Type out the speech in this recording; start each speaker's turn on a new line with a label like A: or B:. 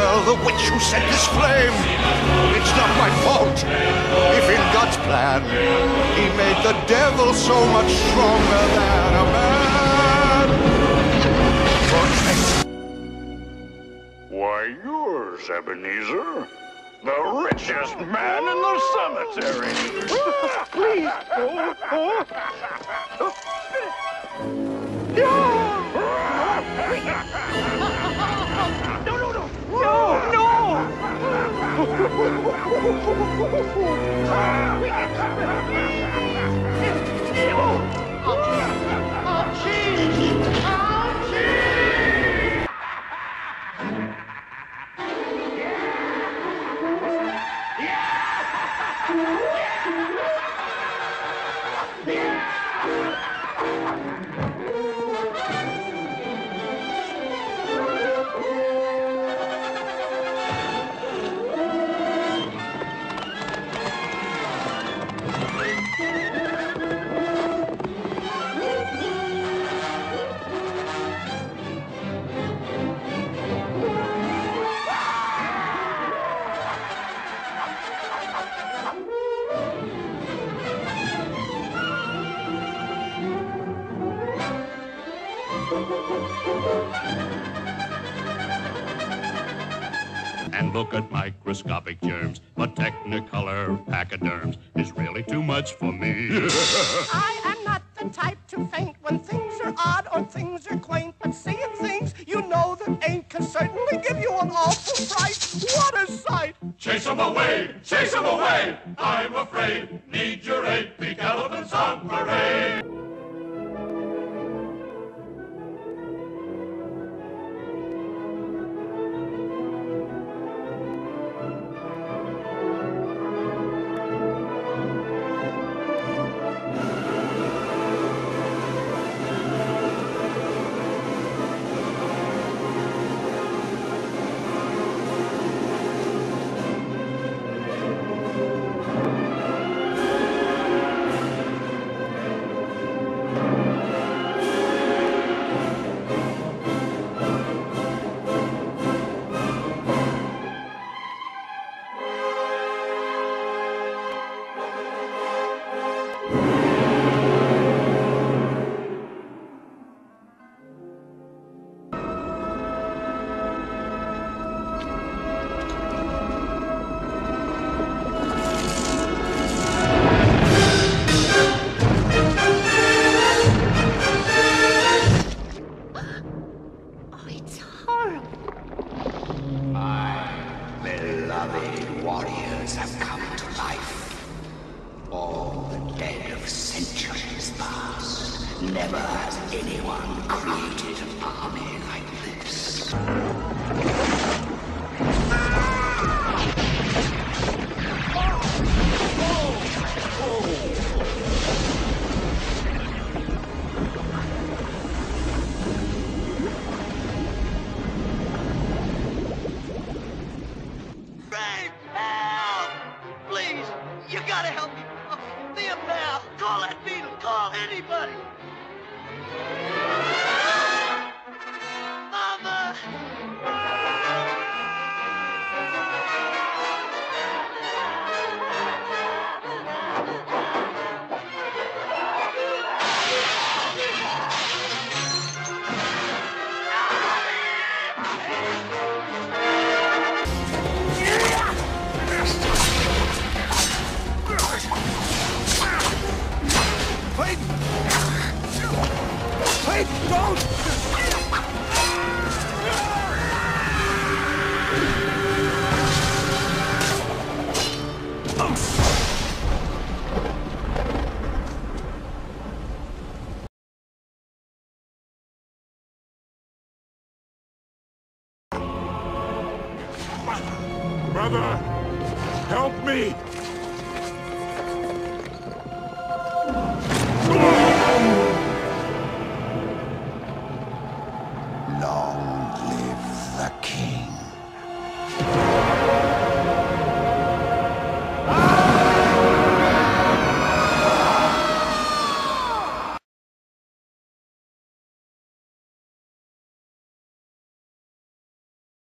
A: girl, the witch who set this flame. It's not my fault if in God's plan he made the devil so much stronger than a man. Protect.
B: Why, yours, Ebenezer. The richest man in the cemetery.
C: Please.
D: And look at microscopic germs. A technicolor pachyderms is really too much for me.
E: I am not the type to faint when things are odd or things are quaint, but seeing things you know that ain't can certainly give you an awful fright. What a sight!
D: Chase 'em away! Chase 'em away! I'm afraid. Need your aid. Big elephants on parade.
F: Beloved warriors have come to life. All the dead of centuries past. Never has anyone created an army like this.
E: You gotta help me. Be a pal. Call that beetle. Call anybody. Mama!
A: Wait, don't!
B: Brother, help me!